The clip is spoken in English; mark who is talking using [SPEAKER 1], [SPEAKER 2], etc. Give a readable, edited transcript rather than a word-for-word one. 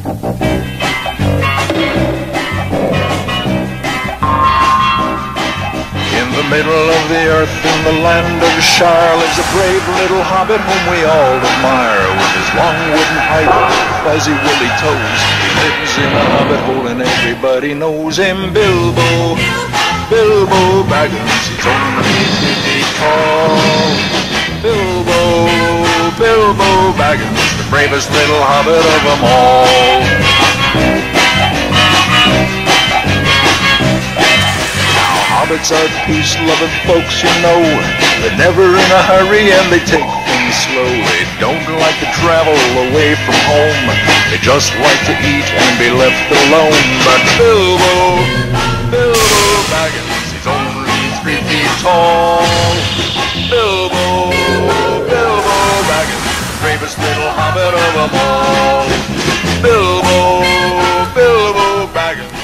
[SPEAKER 1] In the middle of the earth, in the land of Shire, lives a brave little hobbit whom we all admire. With his long wooden pipe, fuzzy woolly toes, he lives in a hobbit hole and everybody knows him. Bilbo, Bilbo Baggins, he's only 3 feet tall. Bilbo, Bilbo Baggins, the bravest little hobbit of them all. Hobbits are peace-loving folks, you know. They're never in a hurry and they take things slow. They don't like to travel away from home. They just like to eat and be left alone. But Bilbo, Bilbo Baggins, he's only 3 feet tall. Bilbo, Bilbo Baggins, the bravest little hobbit of them all. Bilbo, Bilbo Baggins.